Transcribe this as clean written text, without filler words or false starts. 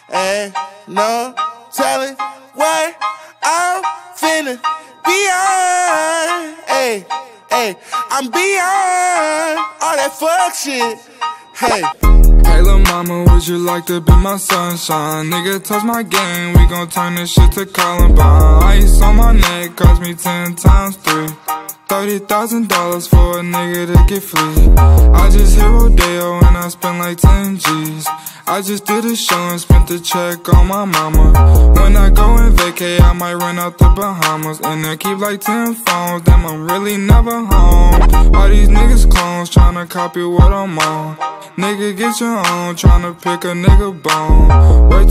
Ain't no telling what I'm finna be on. Hey, hey, I'm beyond all that fuck shit. Hey. Hey lil' mama, would you like to be my sunshine? Nigga, touch my game, we gon' turn this shit to Columbine. Ice on my neck cost me 10 times 3. $30,000 for a nigga to get free. I just hit Rodeo and I spent like 10 G's. I just did a show and spent the check on my mama. When I go and vacay, I might run out the Bahamas. And I keep like 10 phones, damn I'm really never home. All these niggas clones tryna copy what I'm on. Nigga, get your own, tryna pick a nigga bone.